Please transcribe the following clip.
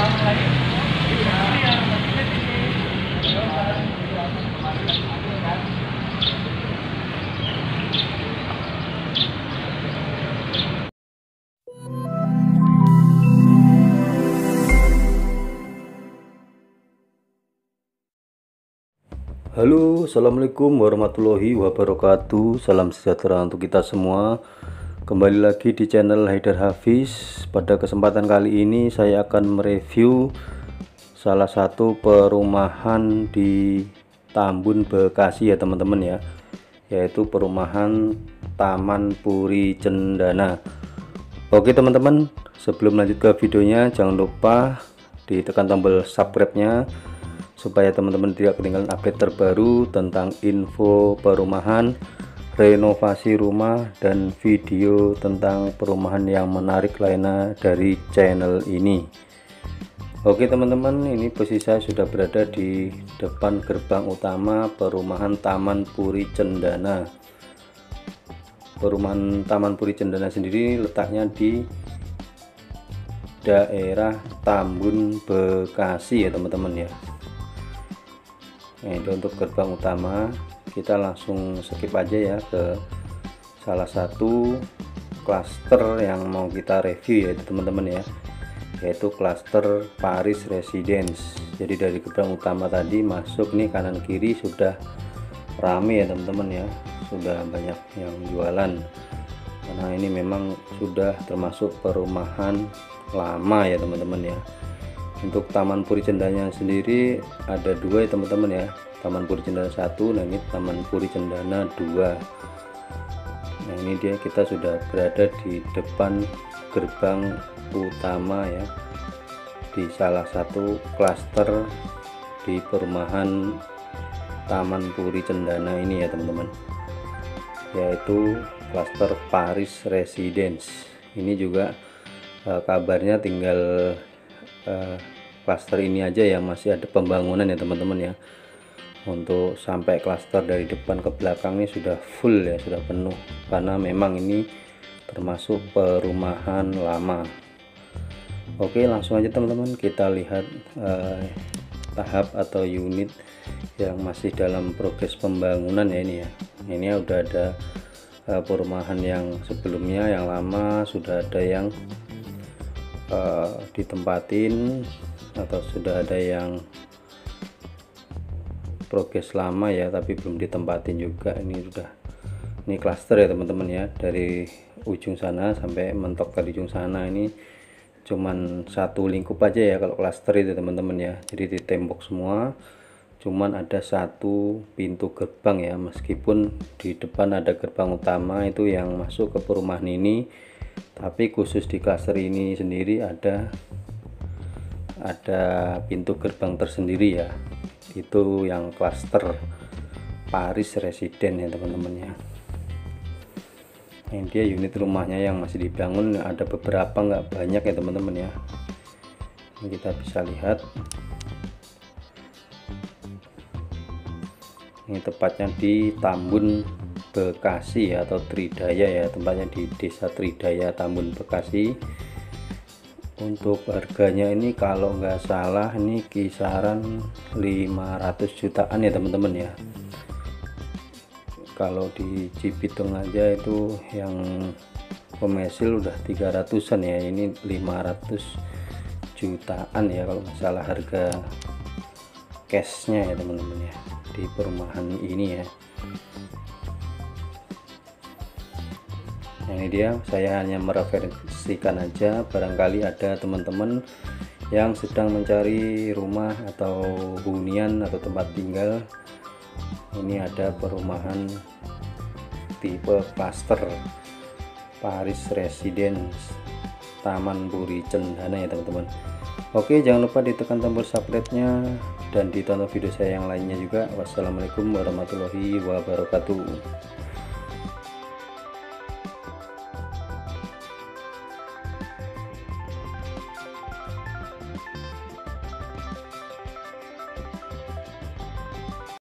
Halo, assalamualaikum warahmatullahi wabarakatuh. Salam sejahtera untuk kita semua. Kembali lagi di channel Haidar Hafiz. Pada kesempatan kali ini saya akan mereview salah satu perumahan di Tambun, Bekasi ya teman-teman ya, yaitu perumahan Taman Puri Cendana. Oke teman-teman, sebelum lanjut ke videonya jangan lupa ditekan tombol subscribe-nya supaya teman-teman tidak ketinggalan update terbaru tentang info perumahan, renovasi rumah, dan video tentang perumahan yang menarik lainnya dari channel ini. Oke teman-teman, ini posisi saya sudah berada di depan gerbang utama perumahan Taman Puri Cendana. Perumahan Taman Puri Cendana sendiri letaknya di daerah Tambun, Bekasi ya teman-teman ya. Nah, itu untuk gerbang utama. Kita langsung skip aja ya ke salah satu klaster yang mau kita review yaitu teman-teman ya, yaitu klaster Paris Residence. Jadi dari gerbang utama tadi masuk nih kanan kiri sudah rame ya teman-teman ya, sudah banyak yang jualan karena ini memang sudah termasuk perumahan lama ya teman-teman ya. Untuk Taman Puri Cendana sendiri ada dua ya teman-teman ya, Taman Puri Cendana 1, nah ini Taman Puri Cendana 2. Nah ini dia, kita sudah berada di depan gerbang utama ya, di salah satu klaster di perumahan Taman Puri Cendana ini ya teman-teman, yaitu klaster Paris Residence. Ini juga kabarnya tinggal klaster ini aja ya, masih ada pembangunan ya teman-teman ya. Untuk sampai klaster dari depan ke belakang ini sudah full ya, sudah penuh karena memang ini termasuk perumahan lama. Oke langsung aja teman-teman kita lihat tahap atau unit yang masih dalam progres pembangunan ya. Ini ya, ini udah ada perumahan yang sebelumnya yang lama, sudah ada yang ditempatin atau sudah ada yang progres lama ya tapi belum ditempatin juga. Ini sudah, ini klaster ya teman-teman ya, dari ujung sana sampai mentok ke ujung sana ini cuman satu lingkup aja ya kalau klaster itu teman-teman ya. Jadi di tembok semua, cuman ada satu pintu gerbang ya, meskipun di depan ada gerbang utama itu yang masuk ke perumahan ini, tapi khusus di klaster ini sendiri ada pintu gerbang tersendiri ya, itu yang klaster Paris Residence ya teman-teman ya. Ini dia unit rumahnya yang masih dibangun, ada beberapa, nggak banyak ya teman-teman ya. Ini kita bisa lihat, ini tepatnya di Tambun, Bekasi ya, atau Tridaya ya, tempatnya di Desa Tridaya, Tambun, Bekasi. Untuk harganya ini kalau nggak salah ini kisaran 500 jutaan ya teman-teman ya. Kalau di Cibitung aja itu yang komersil udah 300-an ya, ini 500 jutaan ya kalau nggak salah harga cashnya ya teman-teman ya di perumahan ini ya. Nah, ini dia, saya hanya mereferensikan aja, barangkali ada teman-teman yang sedang mencari rumah atau hunian atau tempat tinggal. Ini ada perumahan tipe klaster Paris Residence Taman Puri Cendana ya teman-teman. Oke, jangan lupa ditekan tombol subscribe-nya dan ditonton video saya yang lainnya juga. Wassalamualaikum warahmatullahi wabarakatuh.